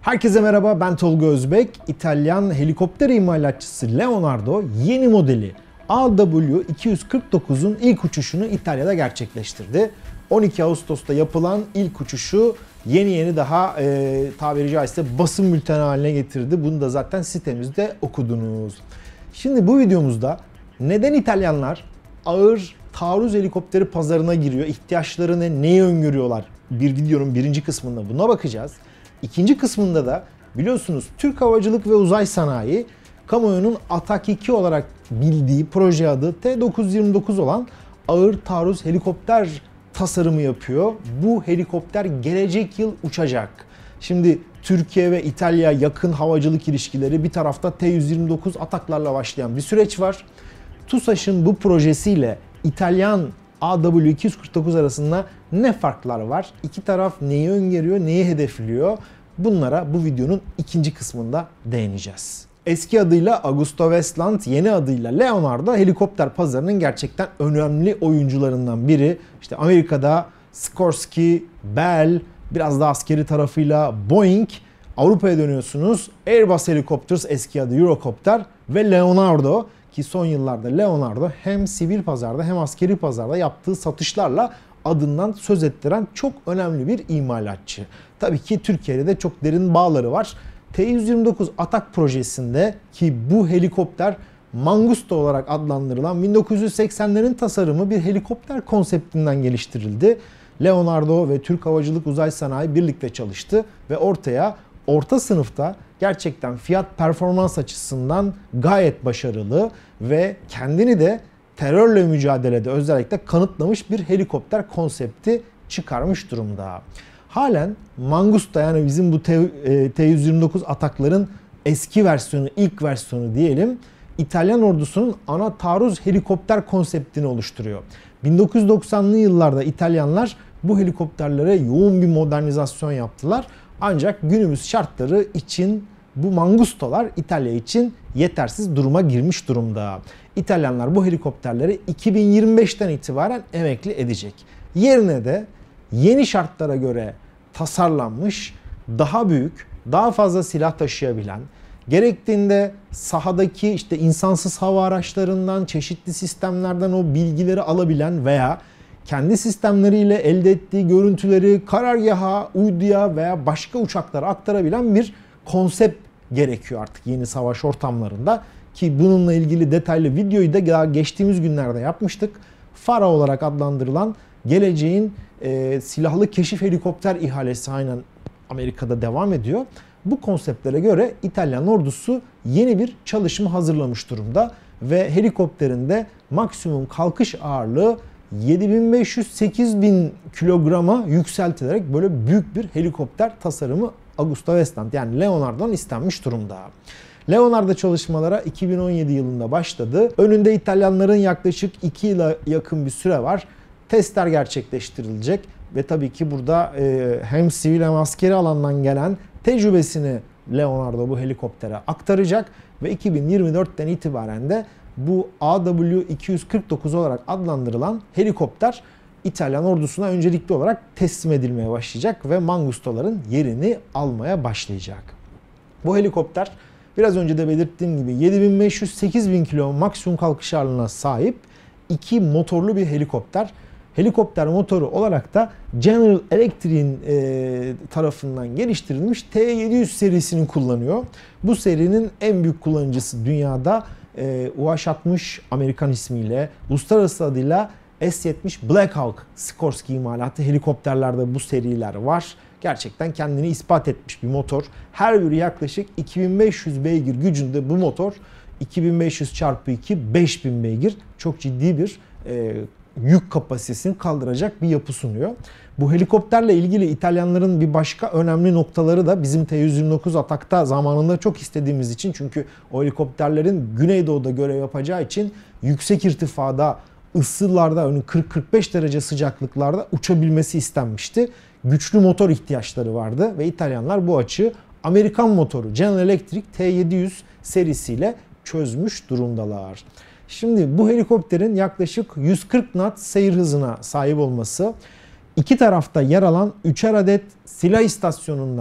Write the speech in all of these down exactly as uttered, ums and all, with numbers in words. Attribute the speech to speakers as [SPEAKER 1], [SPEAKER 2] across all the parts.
[SPEAKER 1] Herkese merhaba, ben Tolga Özbek. İtalyan helikopter imalatçısı Leonardo yeni modeli A W iki yüz kırk dokuzun ilk uçuşunu İtalya'da gerçekleştirdi. on iki Ağustos'ta yapılan ilk uçuşu yeni yeni daha e, tabiri caizse basın bülteni haline getirdi. Bunu da zaten sitemizde okudunuz. Şimdi bu videomuzda neden İtalyanlar ağır taarruz helikopteri pazarına giriyor, ihtiyaçlarını neyi öngörüyorlar? Bir videonun birinci kısmında buna bakacağız. İkinci kısmında da biliyorsunuz Türk Havacılık ve Uzay Sanayi kamuoyunun Atak iki olarak bildiği proje adı T dokuz yüz yirmi dokuz olan ağır taarruz helikopter tasarımı yapıyor. Bu helikopter gelecek yıl uçacak. Şimdi Türkiye ve İtalya yakın havacılık ilişkileri, bir tarafta T yüz yirmi dokuz Ataklarla başlayan bir süreç var. TUSAŞ'ın bu projesiyle İtalyan A W iki yüz kırk dokuz arasında ne farklar var? İki taraf neyi öngörüyor, neyi hedefliyor? Bunlara bu videonun ikinci kısmında değineceğiz. Eski adıyla AgustaWestland, yeni adıyla Leonardo helikopter pazarının gerçekten önemli oyuncularından biri. İşte Amerika'da Sikorsky, Bell, biraz da askeri tarafıyla Boeing, Avrupa'ya dönüyorsunuz Airbus Helicopters, eski adı Eurocopter ve Leonardo. Ki son yıllarda Leonardo hem sivil pazarda hem askeri pazarda yaptığı satışlarla adından söz ettiren çok önemli bir imalatçı. Tabii ki Türkiye'de de çok derin bağları var. T yüz yirmi dokuz Atak projesinde, ki bu helikopter Mangusta olarak adlandırılan bin dokuz yüz seksenlerin tasarımı bir helikopter konseptinden geliştirildi. Leonardo ve Türk Havacılık Uzay Sanayi birlikte çalıştı ve ortaya orta sınıfta gerçekten fiyat performans açısından gayet başarılı ve kendini de terörle mücadelede özellikle kanıtlamış bir helikopter konsepti çıkarmış durumda. Halen Mangusta, yani bizim bu T yüz yirmi dokuz Atakların eski versiyonu, ilk versiyonu diyelim, İtalyan ordusunun ana taarruz helikopter konseptini oluşturuyor. bin dokuz yüz doksanlı yıllarda İtalyanlar bu helikopterlere yoğun bir modernizasyon yaptılar. Ancak günümüz şartları için bu Mangustalar İtalya için yetersiz duruma girmiş durumda. İtalyanlar bu helikopterleri iki bin yirmi beşten itibaren emekli edecek. Yerine de yeni şartlara göre tasarlanmış, daha büyük, daha fazla silah taşıyabilen, gerektiğinde sahadaki işte insansız hava araçlarından, çeşitli sistemlerden o bilgileri alabilen veya kendi sistemleriyle elde ettiği görüntüleri karargaha, uyduya veya başka uçaklara aktarabilen bir konsept gerekiyor artık yeni savaş ortamlarında. Ki bununla ilgili detaylı videoyu da daha geçtiğimiz günlerde yapmıştık. FARA olarak adlandırılan geleceğin e, silahlı keşif helikopter ihalesi aynen Amerika'da devam ediyor. Bu konseptlere göre İtalyan ordusu yeni bir çalışma hazırlamış durumda ve helikopterin de maksimum kalkış ağırlığı yedi bin beş yüz sekiz bin kilograma yükseltilerek böyle büyük bir helikopter tasarımı AgustaWestland, yani Leonardo'dan istenmiş durumda. Leonardo çalışmalara iki bin on yedi yılında başladı. Önünde İtalyanların yaklaşık iki yıla yakın bir süre var. Testler gerçekleştirilecek ve tabii ki burada hem sivil hem askeri alandan gelen tecrübesini Leonardo bu helikoptere aktaracak ve iki bin yirmi dörtten itibaren de bu A W iki yüz kırk dokuz olarak adlandırılan helikopter İtalyan ordusuna öncelikli olarak teslim edilmeye başlayacak ve Mangustaların yerini almaya başlayacak. Bu helikopter biraz önce de belirttiğim gibi yedi bin beş yüz sekiz bin kilo maksimum kalkış ağırlığına sahip iki motorlu bir helikopter. Helikopter motoru olarak da General Electric'in e, tarafından geliştirilmiş T yedi yüz serisini kullanıyor. Bu serinin en büyük kullanıcısı dünyada e, U H altmış Amerikan ismiyle, uluslararası adıyla S yetmiş Black Hawk Sikorsky imalatı helikopterlerde bu seriler var. Gerçekten kendini ispat etmiş bir motor. Her biri yaklaşık iki bin beş yüz beygir gücünde bu motor. iki bin beş yüz çarpı iki beş bin beygir, çok ciddi bir e, yük kapasitesini kaldıracak bir yapı sunuyor. Bu helikopterle ilgili İtalyanların bir başka önemli noktaları da bizim T yüz yirmi dokuz Atak'ta zamanında çok istediğimiz için, çünkü o helikopterlerin Güneydoğu'da görev yapacağı için yüksek irtifada, ısılarda, kırk kırk beş derece sıcaklıklarda uçabilmesi istenmişti. Güçlü motor ihtiyaçları vardı ve İtalyanlar bu açığı Amerikan motoru General Electric T yedi yüz serisiyle çözmüş durumdalar. Şimdi bu helikopterin yaklaşık yüz kırk knot seyir hızına sahip olması, iki tarafta yer alan üçer adet silah istasyonundan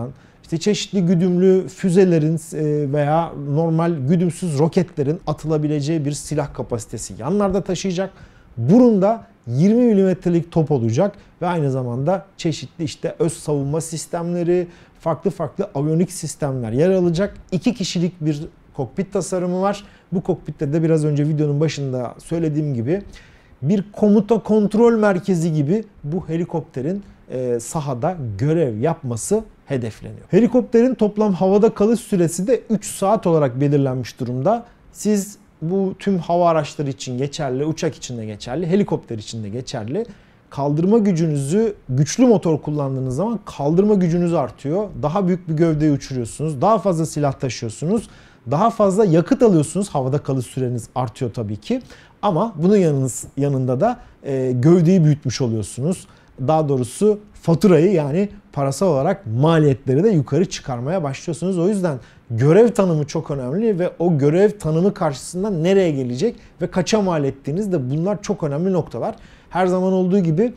[SPEAKER 1] işte çeşitli güdümlü füzelerin veya normal güdümsüz roketlerin atılabileceği bir silah kapasitesi yanlarda taşıyacak. Burunda yirmi milimetrelik top olacak ve aynı zamanda çeşitli işte öz savunma sistemleri, farklı farklı aviyonik sistemler yer alacak. İki kişilik bir kokpit tasarımı var. Bu kokpitte de biraz önce videonun başında söylediğim gibi bir komuta kontrol merkezi gibi bu helikopterin e, sahada görev yapması hedefleniyor. Helikopterin toplam havada kalış süresi de üç saat olarak belirlenmiş durumda. Siz bu tüm hava araçları için geçerli, uçak için de geçerli, helikopter için de geçerli. Kaldırma gücünüzü güçlü motor kullandığınız zaman kaldırma gücünüz artıyor. Daha büyük bir gövdeyi uçuruyorsunuz. Daha fazla silah taşıyorsunuz. Daha fazla yakıt alıyorsunuz. Havada kalış süreniz artıyor tabii ki. Ama bunun yanınız, yanında da e, gövdeyi büyütmüş oluyorsunuz. Daha doğrusu faturayı, yani parasal olarak maliyetleri de yukarı çıkarmaya başlıyorsunuz. O yüzden görev tanımı çok önemli ve o görev tanımı karşısında nereye gelecek ve kaça mal ettiğiniz de, bunlar çok önemli noktalar. Her zaman olduğu gibi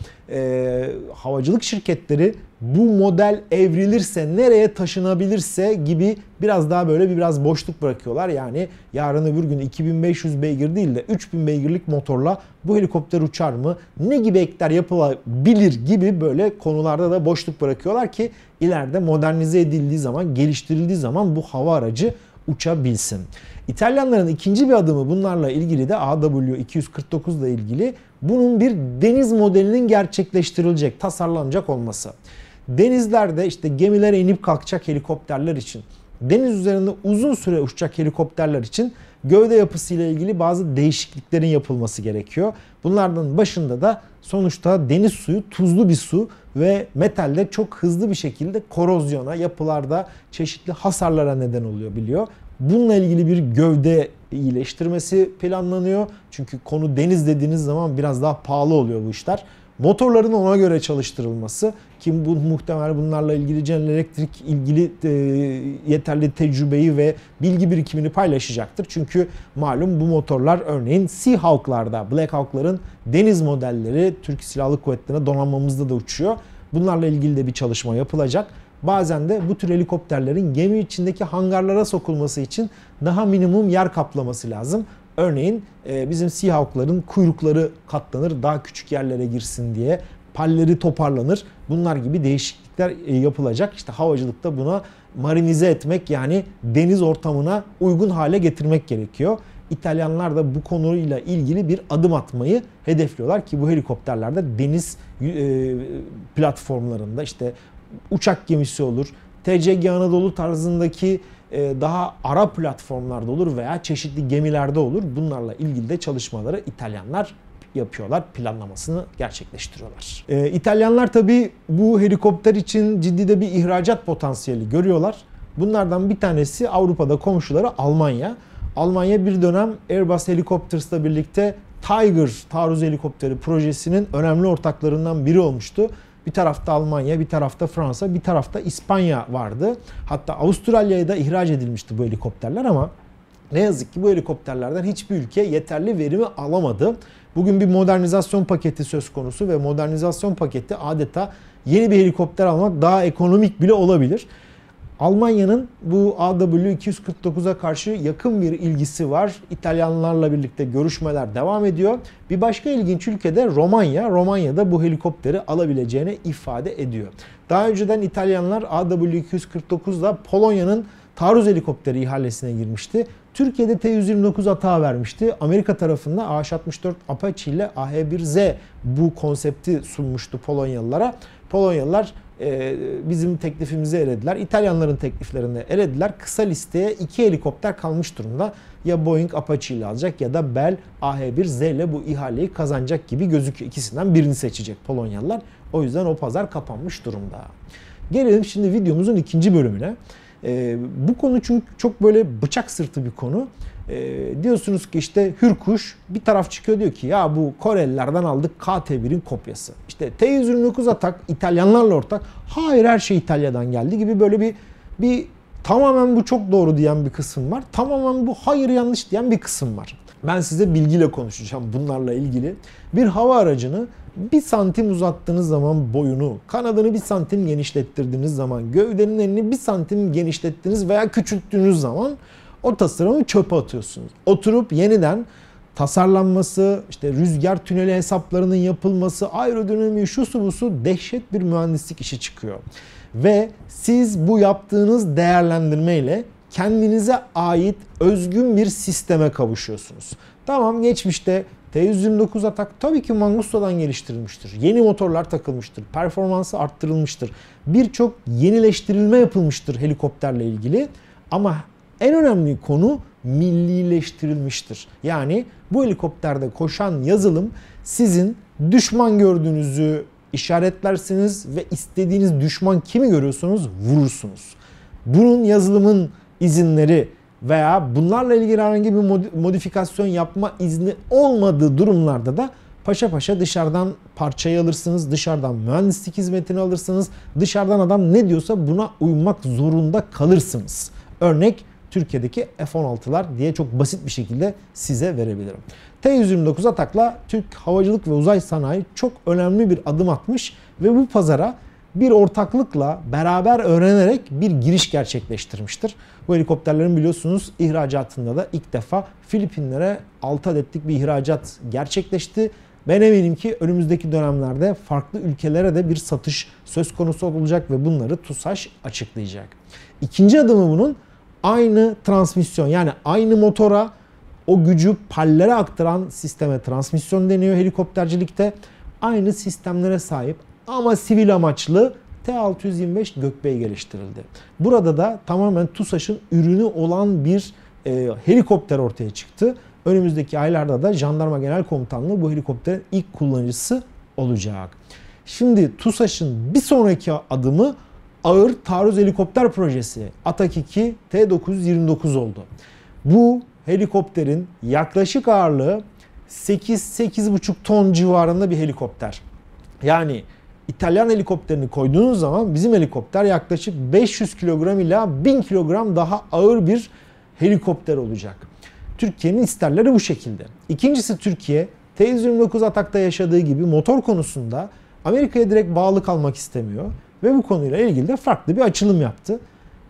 [SPEAKER 1] e, havacılık şirketleri bu model evrilirse, nereye taşınabilirse gibi biraz daha böyle bir biraz boşluk bırakıyorlar. Yani yarın öbür gün iki bin beş yüz beygir değil de üç bin beygirlik motorla bu helikopter uçar mı? Ne gibi ekler yapılabilir gibi böyle konularda da boşluk bırakıyorlar ki ileride modernize edildiği zaman, geliştirildiği zaman bu hava aracı uçabilsin. İtalyanların ikinci bir adımı bunlarla ilgili de A W iki yüz kırk dokuz ile ilgili bunun bir deniz modelinin gerçekleştirilecek, tasarlanacak olması. Denizlerde işte gemilere inip kalkacak helikopterler için, deniz üzerinde uzun süre uçacak helikopterler için gövde yapısı ile ilgili bazı değişikliklerin yapılması gerekiyor. Bunlardan başında da sonuçta deniz suyu tuzlu bir su ve metalde çok hızlı bir şekilde korozyona, yapılarda çeşitli hasarlara neden oluyor biliyor. Bununla ilgili bir gövde iyileştirmesi planlanıyor. Çünkü konu deniz dediğiniz zaman biraz daha pahalı oluyor bu işler. Motorların ona göre çalıştırılması, ki bu muhtemelen bunlarla ilgili General Electric ilgili e, yeterli tecrübeyi ve bilgi birikimini paylaşacaktır. Çünkü malum bu motorlar örneğin Seahawk'larda, Black Hawk'ların deniz modelleri Türk Silahlı Kuvvetleri'ne, donanmamızda da uçuyor. Bunlarla ilgili de bir çalışma yapılacak. Bazen de bu tür helikopterlerin gemi içindeki hangarlara sokulması için daha minimum yer kaplaması lazım. Örneğin bizim Seahawk'ların kuyrukları katlanır, daha küçük yerlere girsin diye, palleri toparlanır. Bunlar gibi değişiklikler yapılacak. İşte havacılıkta buna marinize etmek, yani deniz ortamına uygun hale getirmek gerekiyor. İtalyanlar da bu konuyla ilgili bir adım atmayı hedefliyorlar ki bu helikopterlerde deniz platformlarında, işte uçak gemisi olur, T C G Anadolu tarzındaki daha ara platformlarda olur veya çeşitli gemilerde olur. Bunlarla ilgili de çalışmaları İtalyanlar yapıyorlar, planlamasını gerçekleştiriyorlar. Ee, İtalyanlar tabii bu helikopter için ciddi de bir ihracat potansiyeli görüyorlar. Bunlardan bir tanesi Avrupa'da komşuları Almanya. Almanya bir dönem Airbus Helicopters'la birlikte Tiger taarruz helikopteri projesinin önemli ortaklarından biri olmuştu. Bir tarafta Almanya, bir tarafta Fransa, bir tarafta İspanya vardı. Hatta Avustralya'ya da ihraç edilmişti bu helikopterler ama ne yazık ki bu helikopterlerden hiçbir ülke yeterli verimi alamadı. Bugün bir modernizasyon paketi söz konusu ve modernizasyon paketi adeta yeni bir helikopter almak daha ekonomik bile olabilir. Almanya'nın bu A W iki yüz kırk dokuza karşı yakın bir ilgisi var. İtalyanlarla birlikte görüşmeler devam ediyor. Bir başka ilginç ülke de Romanya. Romanya'da bu helikopteri alabileceğini ifade ediyor. Daha önceden İtalyanlar A W iki yüz kırk dokuzla Polonya'nın taarruz helikopteri ihalesine girmişti. Türkiye'de T yüz yirmi dokuz atağı vermişti. Amerika tarafında A H altmış dört Apache ile A H bir Z bu konsepti sunmuştu Polonyalılara. Polonyalılar e, bizim teklifimizi elediler. İtalyanların tekliflerini elediler. Kısa listeye iki helikopter kalmış durumda. Ya Boeing Apache ile alacak ya da Bell A H bir Z ile bu ihaleyi kazanacak gibi gözüküyor. İkisinden birini seçecek Polonyalılar. O yüzden o pazar kapanmış durumda. Gelelim şimdi videomuzun ikinci bölümüne. Ee, bu konu çünkü çok böyle bıçak sırtı bir konu. Ee, diyorsunuz ki işte Hürkuş, bir taraf çıkıyor diyor ki ya bu Korelilerden aldık K T birin kopyası. İşte T yüz yirmi dokuz atak İtalyanlarla ortak. Hayır, her şey İtalya'dan geldi gibi böyle bir bir tamamen bu çok doğru diyen bir kısım var. Tamamen bu hayır yanlış diyen bir kısım var. Ben size bilgiyle konuşacağım bunlarla ilgili. Bir hava aracını bir santim uzattığınız zaman boyunu, kanadını bir santim genişlettirdiğiniz zaman, gövdenin elini bir santim genişlettiğiniz veya küçülttüğünüz zaman o tasarımı çöpe atıyorsunuz. Oturup yeniden tasarlanması, işte rüzgar tüneli hesaplarının yapılması, aerodinamiği, şusu busu dehşet bir mühendislik işi çıkıyor. Ve siz bu yaptığınız değerlendirmeyle kendinize ait özgün bir sisteme kavuşuyorsunuz. Tamam, geçmişte T yüz yirmi dokuz Atak tabii ki Mangusto'dan geliştirilmiştir. Yeni motorlar takılmıştır. Performansı arttırılmıştır. Birçok yenileştirilme yapılmıştır helikopterle ilgili. Ama en önemli konu millileştirilmiştir. Yani bu helikopterde koşan yazılım sizin düşman gördüğünüzü işaretlersiniz ve istediğiniz düşman kimi görüyorsanız vurursunuz. Bunun yazılımın izinleri veya bunlarla ilgili herhangi bir modifikasyon yapma izni olmadığı durumlarda da paşa paşa dışarıdan parçayı alırsınız, dışarıdan mühendislik hizmetini alırsınız, dışarıdan adam ne diyorsa buna uymak zorunda kalırsınız. Örnek Türkiye'deki F on altılar diye çok basit bir şekilde size verebilirim. T yüz yirmi dokuz Atak'la Türk Havacılık ve Uzay Sanayi çok önemli bir adım atmış ve bu pazara bir ortaklıkla beraber öğrenerek bir giriş gerçekleştirmiştir. Bu helikopterlerin biliyorsunuz ihracatında da ilk defa Filipinlere altı adetlik bir ihracat gerçekleşti. Ben eminim ki önümüzdeki dönemlerde farklı ülkelere de bir satış söz konusu olacak ve bunları TUSAŞ açıklayacak. İkinci adımı bunun aynı transmisyon, yani aynı motora o gücü pallere aktaran sisteme transmisyon deniyor helikoptercilikte. Aynı sistemlere sahip ama sivil amaçlı T altı yüz yirmi beş Gökbey geliştirildi. Burada da tamamen TUSAŞ'ın ürünü olan bir e, helikopter ortaya çıktı. Önümüzdeki aylarda da Jandarma Genel Komutanlığı bu helikopterin ilk kullanıcısı olacak. Şimdi TUSAŞ'ın bir sonraki adımı ağır taarruz helikopter projesi Atak iki T dokuz yüz yirmi dokuz oldu. Bu helikopterin yaklaşık ağırlığı sekiz sekiz buçuk ton civarında bir helikopter. Yani İtalyan helikopterini koyduğunuz zaman bizim helikopter yaklaşık beş yüz kilogram ila bin kilogram daha ağır bir helikopter olacak. Türkiye'nin isterleri bu şekilde. İkincisi, Türkiye T yüz yirmi dokuz Atak'ta yaşadığı gibi motor konusunda Amerika'ya direkt bağlı kalmak istemiyor ve bu konuyla ilgili de farklı bir açılım yaptı.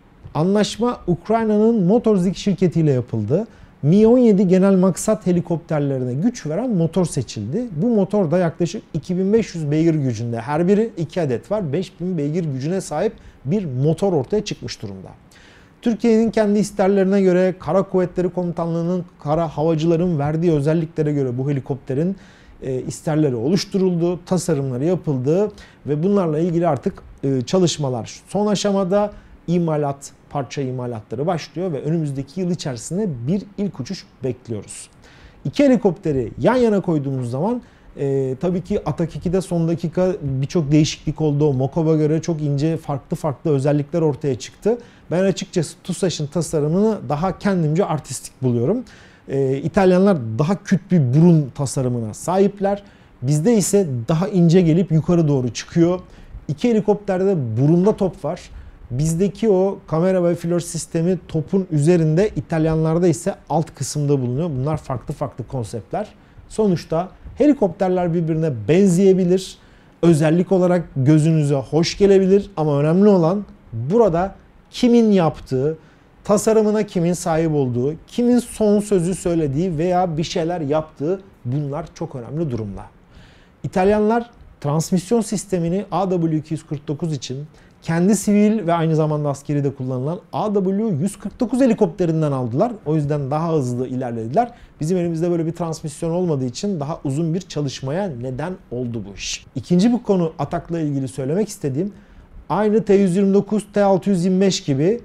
[SPEAKER 1] Anlaşma Ukrayna'nın Motorzik şirketiyle yapıldı. Mi on yedi genel maksat helikopterlerine güç veren motor seçildi. Bu motor da yaklaşık iki bin beş yüz beygir gücünde. Her biri iki adet var. beş bin beygir gücüne sahip bir motor ortaya çıkmış durumda. Türkiye'nin kendi isterlerine göre Kara Kuvvetleri Komutanlığı'nın, kara havacıların verdiği özelliklere göre bu helikopterin e, isterleri oluşturuldu, tasarımları yapıldı ve bunlarla ilgili artık e, çalışmalar son aşamada. İmalat, parça imalatları başlıyor ve önümüzdeki yıl içerisinde bir ilk uçuş bekliyoruz. İki helikopteri yan yana koyduğumuz zaman e, tabii ki Atak iki'de son dakika birçok değişiklik oldu. Mokob'a göre çok ince farklı farklı özellikler ortaya çıktı. Ben açıkçası TUSAŞ'ın tasarımını daha kendimce artistik buluyorum. E, İtalyanlar daha küt bir burun tasarımına sahipler. Bizde ise daha ince gelip yukarı doğru çıkıyor. İki helikopterde burunda top var. Bizdeki o kamera ve flör sistemi topun üzerinde, İtalyanlarda ise alt kısımda bulunuyor. Bunlar farklı farklı konseptler. Sonuçta helikopterler birbirine benzeyebilir. Özellik olarak gözünüze hoş gelebilir ama önemli olan burada kimin yaptığı, tasarımına kimin sahip olduğu, kimin son sözü söylediği veya bir şeyler yaptığı, bunlar çok önemli durumlar. İtalyanlar transmisyon sistemini A W iki yüz kırk dokuz için kendi sivil ve aynı zamanda askeri de kullanılan A W yüz kırk dokuz helikopterinden aldılar. O yüzden daha hızlı ilerlediler. Bizim elimizde böyle bir transmisyon olmadığı için daha uzun bir çalışmaya neden oldu bu iş. İkinci bir konu Atak'la ilgili söylemek istediğim, aynı T yüz yirmi dokuz, T altı yüz yirmi beş gibi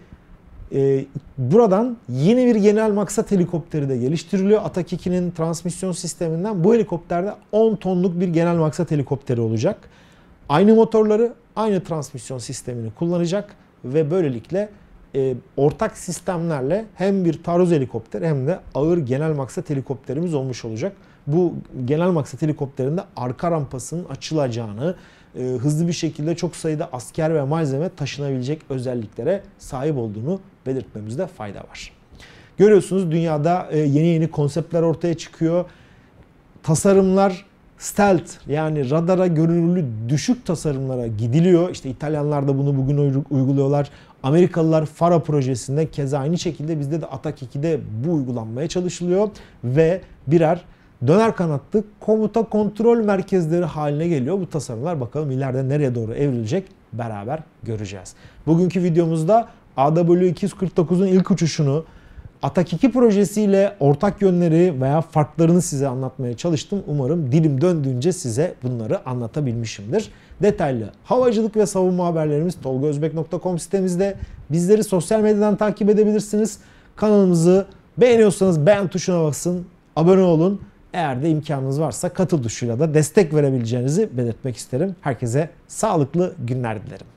[SPEAKER 1] e, buradan yeni bir genel maksat helikopteri de geliştiriliyor. Atak iki'nin transmisyon sisteminden bu helikopterde on tonluk bir genel maksat helikopteri olacak. Aynı motorları, aynı transmisyon sistemini kullanacak ve böylelikle e, ortak sistemlerle hem bir taarruz helikopteri hem de ağır genel maksat helikopterimiz olmuş olacak. Bu genel maksat helikopterinde arka rampasının açılacağını, e, hızlı bir şekilde çok sayıda asker ve malzeme taşınabilecek özelliklere sahip olduğunu belirtmemizde fayda var. Görüyorsunuz dünyada yeni yeni konseptler ortaya çıkıyor. Tasarımlar stealth, yani radara görünürlüğü düşük tasarımlara gidiliyor. İşte İtalyanlar da bunu bugün uyguluyorlar. Amerikalılar Fara projesinde keza aynı şekilde, bizde de Atak iki'de bu uygulanmaya çalışılıyor. Ve birer döner kanatlı komuta kontrol merkezleri haline geliyor bu tasarımlar. Bakalım ileride nereye doğru evrilecek, beraber göreceğiz. Bugünkü videomuzda A W iki yüz kırk dokuzun ilk uçuşunu, Atak iki projesiyle ortak yönleri veya farklarını size anlatmaya çalıştım. Umarım dilim döndüğünce size bunları anlatabilmişimdir. Detaylı havacılık ve savunma haberlerimiz tolgaozbek nokta com sitemizde. Bizleri sosyal medyadan takip edebilirsiniz. Kanalımızı beğeniyorsanız beğen tuşuna basın, abone olun. Eğer de imkanınız varsa katıl tuşuyla da destek verebileceğinizi belirtmek isterim. Herkese sağlıklı günler dilerim.